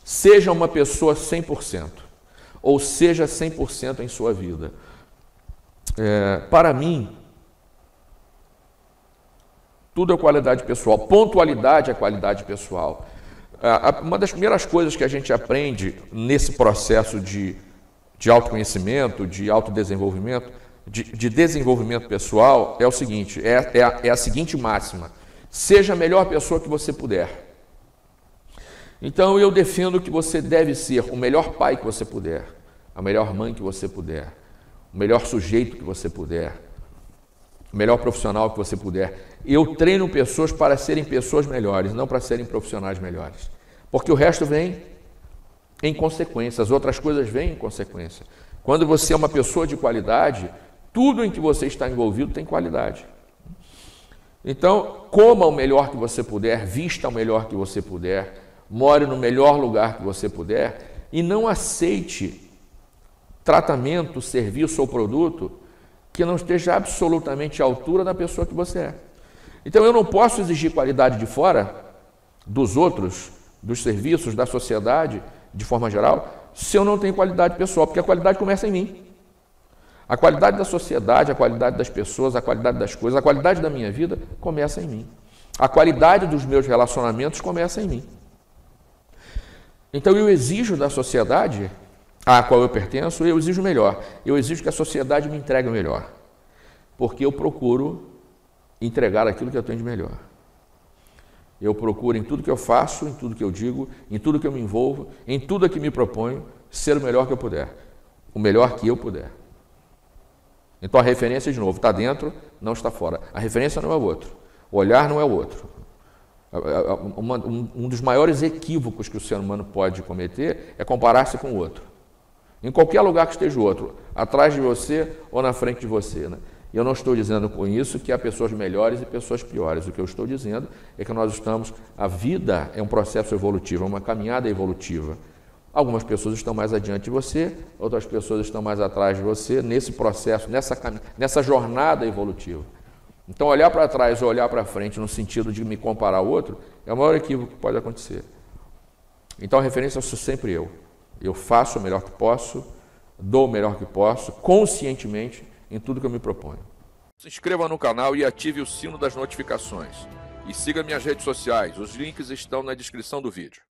Seja uma pessoa 100%, ou seja 100% em sua vida. Para mim, tudo é qualidade pessoal, pontualidade é qualidade pessoal. Uma das primeiras coisas que a gente aprende nesse processo de autoconhecimento, de autodesenvolvimento, de desenvolvimento pessoal, é o seguinte, é a seguinte máxima: seja a melhor pessoa que você puder. Então eu defendo que você deve ser o melhor pai que você puder, a melhor mãe que você puder, o melhor sujeito que você puder, o melhor profissional que você puder. Eu treino pessoas para serem pessoas melhores, não para serem profissionais melhores. Porque o resto vem em consequência, as outras coisas vêm em consequência. Quando você é uma pessoa de qualidade, tudo em que você está envolvido tem qualidade. Então, coma o melhor que você puder, vista o melhor que você puder, more no melhor lugar que você puder e não aceite tratamento, serviço ou produto que não esteja absolutamente à altura da pessoa que você é. Então eu não posso exigir qualidade de fora, dos outros, dos serviços, da sociedade, de forma geral, se eu não tenho qualidade pessoal, porque a qualidade começa em mim. A qualidade da sociedade, a qualidade das pessoas, a qualidade das coisas, a qualidade da minha vida começa em mim. A qualidade dos meus relacionamentos começa em mim. Então eu exijo da sociedade à qual eu pertenço, eu exijo melhor. Eu exijo que a sociedade me entregue o melhor. Porque eu procuro entregar aquilo que eu tenho de melhor. Eu procuro em tudo que eu faço, em tudo que eu digo, em tudo que eu me envolvo, em tudo que me proponho, ser o melhor que eu puder. O melhor que eu puder. Então a referência, de novo, está dentro, não está fora. A referência não é o outro. O olhar não é o outro. Um dos maiores equívocos que o ser humano pode cometer é comparar-se com o outro. Em qualquer lugar que esteja o outro, atrás de você ou na frente de você, né? E eu não estou dizendo com isso que há pessoas melhores e pessoas piores. O que eu estou dizendo é que a vida é um processo evolutivo, é uma caminhada evolutiva. Algumas pessoas estão mais adiante de você, outras pessoas estão mais atrás de você nesse processo, nessa jornada evolutiva. Então, olhar para trás ou olhar para frente no sentido de me comparar ao outro é o maior equívoco que pode acontecer. Então, a referência sou sempre eu. Eu faço o melhor que posso, dou o melhor que posso, conscientemente, em tudo que eu me proponho. Se inscreva no canal e ative o sino das notificações. E siga minhas redes sociais, os links estão na descrição do vídeo.